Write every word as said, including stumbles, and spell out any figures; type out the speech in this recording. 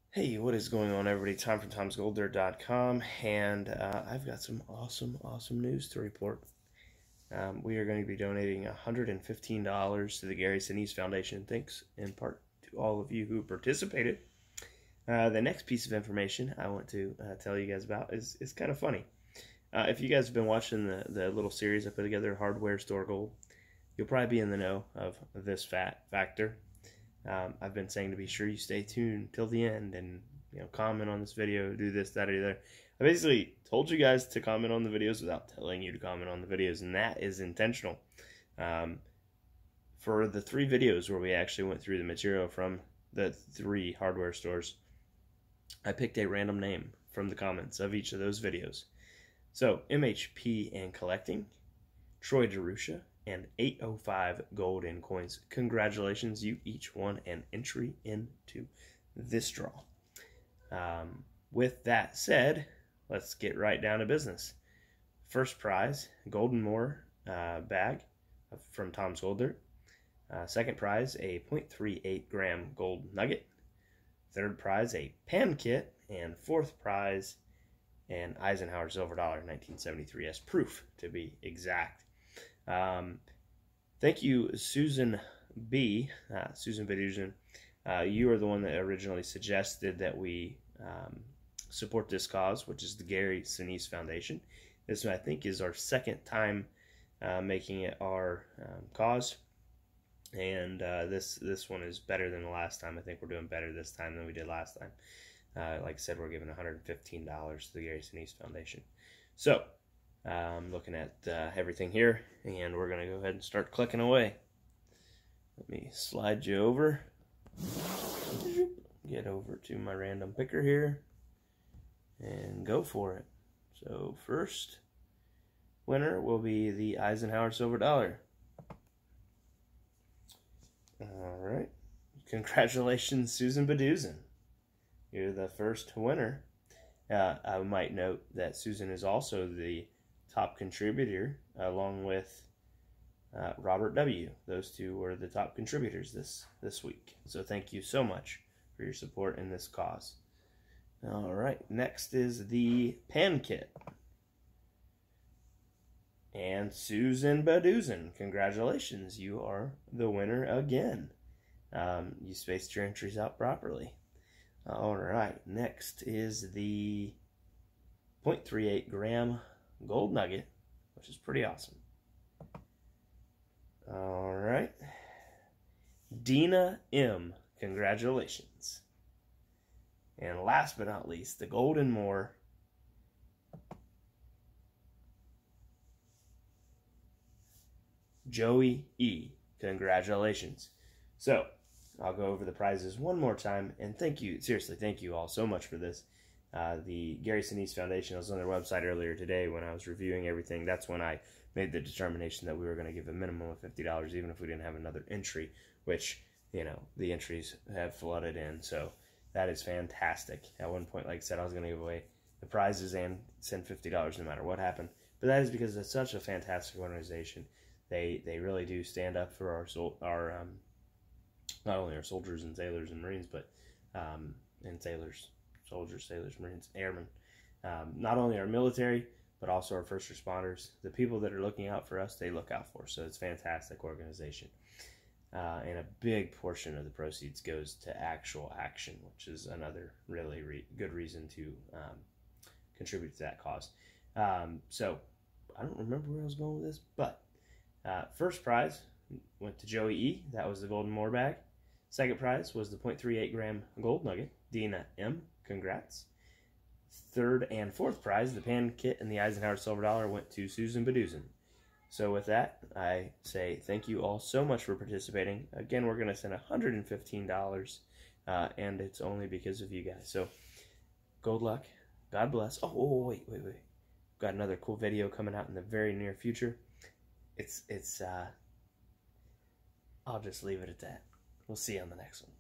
Hey, what is going on, everybody? Tom from toms gold dirt dot com, and uh, I've got some awesome, awesome news to report. Um, we are going to be donating one hundred fifteen dollars to the Gary Sinise Foundation, thanks in part to all of you who participated. Uh, the next piece of information I want to uh, tell you guys about is, is kind of funny. Uh, if you guys have been watching the, the little series I put together, Hardware Store Gold, you'll probably be in the know of this fat factor. Um, I've been saying to be sure you stay tuned till the end and, you know, comment on this video, do this, that, or the other. I basically told you guys to comment on the videos without telling you to comment on the videos, and that is intentional. Um, for the three videos where we actually went through the material from the three hardware stores, I picked a random name from the comments of each of those videos. So, M H P and Collecting, Troy DeRusha, and eight oh five gold in coins. Congratulations, you each won an entry into this draw. Um, with that said, let's get right down to business. First prize, Golden Moore uh, bag from Tom's Gold Dirt. Uh, second prize, a zero point three eight gram gold nugget. Third prize, a pan kit. And fourth prize, an Eisenhower silver dollar, nineteen seventy-three S proof to be exact. Um, thank you, Susan B. Uh, Susan Bedusen. Uh, you are the one that originally suggested that we um, support this cause, which is the Gary Sinise Foundation. This, I think, is our second time uh, making it our um, cause, and uh, this this one is better than the last time. I think we're doing better this time than we did last time. Uh, like I said, we're giving one hundred fifteen dollars to the Gary Sinise Foundation. So, I'm um, looking at uh, everything here, and we're going to go ahead and start clicking away. Let me slide you over. Get over to my random picker here, and go for it. So first winner will be the Eisenhower silver dollar. All right. Congratulations, Susan Bedusen. You're the first winner. Uh, I might note that Susan is also the top contributor, along with uh, Robert W. Those two were the top contributors this, this week. So thank you so much for your support in this cause. All right, next is the pan kit. And Susan Bedusen, congratulations. You are the winner again. Um, you spaced your entries out properly. All right, next is the zero point three eight gram gold nugget, which is pretty awesome. All right. Dina M, congratulations. And last but not least, the Golden Moore Joey E, congratulations. So, I'll go over the prizes one more time, and thank you, seriously, thank you all so much for this. Uh, the Gary Sinise Foundation, I was on their website earlier today when I was reviewing everything. That's when I made the determination that we were going to give a minimum of fifty dollars, even if we didn't have another entry, which, you know, the entries have flooded in, so that is fantastic. At one point, like I said, I was going to give away the prizes and send fifty dollars no matter what happened, but that is because it's such a fantastic organization. They they really do stand up for our soul, our um, not only our soldiers and sailors and Marines, but um, and sailors, soldiers, sailors, Marines, airmen. Um, not only our military, but also our first responders. The people that are looking out for us, they look out for. So it's a fantastic organization. Uh, and a big portion of the proceeds goes to actual action, which is another really re good reason to um, contribute to that cause. Um, so I don't remember where I was going with this, but uh, first prize went to Joey E. That was the Golden Moore bag. Second prize was the zero point three eight gram gold nugget. Dina M, congrats. Third and fourth prize, the pan kit and the Eisenhower silver dollar, went to Susan Bedusen. So with that, I say thank you all so much for participating. Again, we're going to send one hundred fifteen dollars, uh, and it's only because of you guys. So, good luck. God bless. Oh, oh, wait, wait, wait. Got another cool video coming out in the very near future. It's, it's, uh, I'll just leave it at that. We'll see you on the next one.